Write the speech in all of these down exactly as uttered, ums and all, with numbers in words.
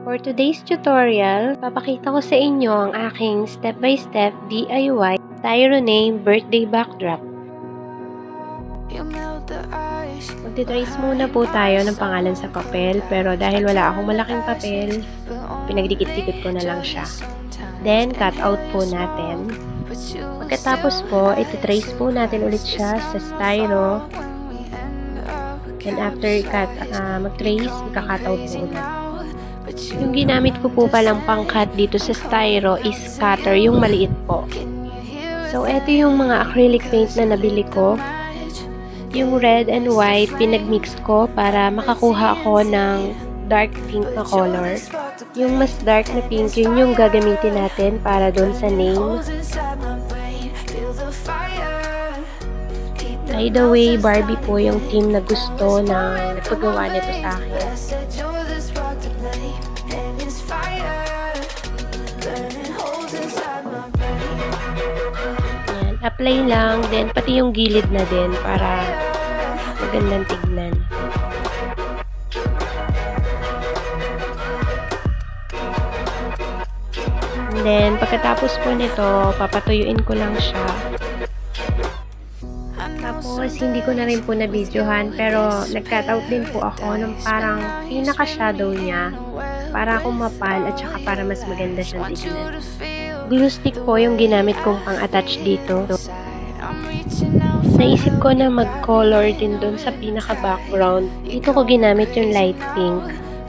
For today's tutorial, papakita ko sa inyo ang aking step-by-step D I Y Styro Name birthday backdrop. Magtitrace muna po tayo ng pangalan sa papel, pero dahil wala akong malaking papel, pinagdikit-dikit ko na lang siya. Then, cut out po natin. Pagkatapos po, ititrace po natin ulit siya sa styro. And after cut, uh, mag-trace, ika-cut out po ulit. Yung ginamit ko po palang pang-cut dito sa styro is cutter, yung maliit po. So, eto yung mga acrylic paint na nabili ko. Yung red and white, pinag-mix ko para makakuha ako ng dark pink na color. Yung mas dark na pink, yun yung gagamitin natin para doon sa name. By the way, Barbie po yung team na gusto na nagpagawa nito sa akin. Ayan, apply lang, then pati yung gilid na din para magandang tignan. And then, pagkatapos po nito, papatuyuin ko lang siya. Tapos, hindi ko na rin po na-videohan, pero nag-cut out din po ako ng parang pinaka-shadow niya para akong mapal at saka para mas maganda siyang tignan. Glue stick po yung ginamit kong pang-attach dito. Naisip ko na mag-color din dun sa pinaka-background. Dito ko ginamit yung light pink.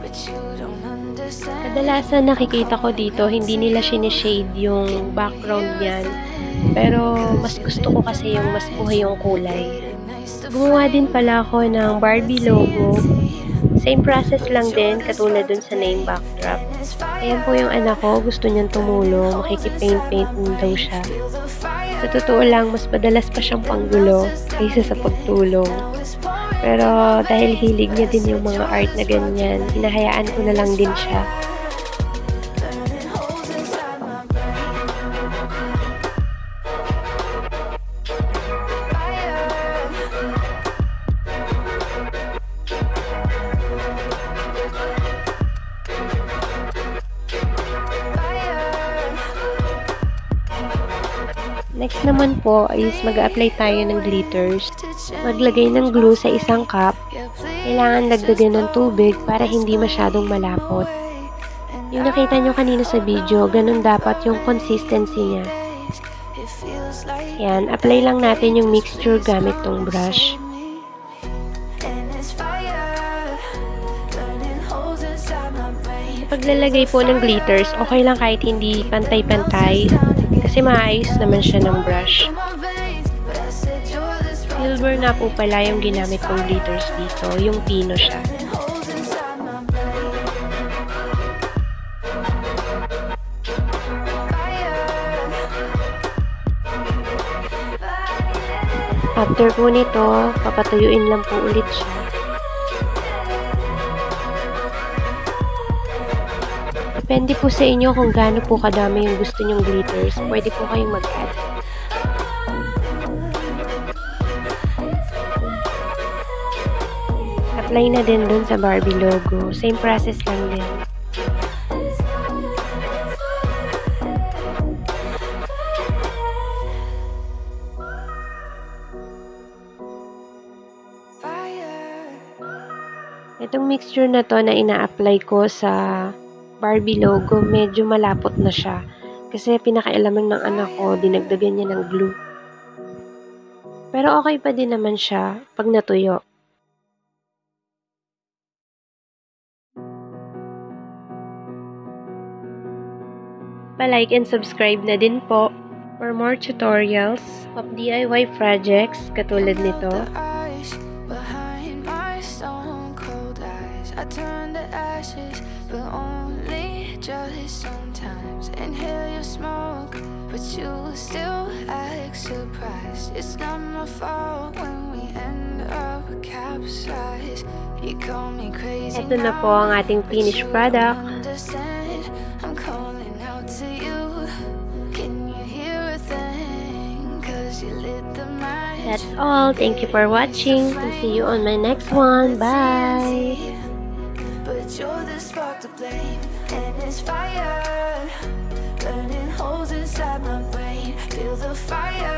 Kadalasan nakikita ko dito, hindi nila sinishade yung background niyan. Pero mas gusto ko kasi yung mas buhay yung kulay. Gumawa din pala ako ng Barbie logo. Same process lang din, katulad dun sa name backdrop. Ayan po yung anak ko, gusto niyang tumulong, makikipaint-paint din daw siya. Sa totoo lang, mas madalas pa siyang panggulo kaysa sa pagtulong. Pero dahil hilig niya din yung mga art na ganyan, hinahayaan ko na lang din siya. Next naman po is mag-apply tayo ng glitters. Maglagay ng glue sa isang cup. Kailangan dagdagan ng tubig para hindi masyadong malapot. Yung nakita nyo kanina sa video, ganun dapat yung consistency niya. Yan, apply lang natin yung mixture gamit tong brush. Paglalagay po ng glitters, okay lang kahit hindi pantay-pantay. Kasi maayos naman siya ng brush. Silver nga po pala yung ginamit kong glitters dito. Yung pino siya. After po nito, papatuyuin lang po ulit siya. Depende po sa inyo kung gaano po kadami yung gusto nyong glitters. Pwede po kayong mag-add. Apply na din dun sa Barbie logo. Same process lang din. Itong mixture na to na ina-apply ko sa Barbie logo, medyo malapot na siya. Kasi pinakailaman ng anak ko, dinagdagan niya ng glue. Pero okay pa din naman siya pag natuyo. Pa-like and subscribe na din po for more tutorials of D I Y projects katulad nito. I turn to ashes, but only just sometimes. Inhale your smoke, but you still act surprised. It's not my fault when we end up capsized. You call me crazy. Ito na po ang ating finished product. I'm calling out to you. Can you hear a thing? 'Cause you lit the match. That's all. Thank you for watching. And see you on my next one. Bye. But you're the spark the blame, and it's fire burning holes inside my brain. Feel the fire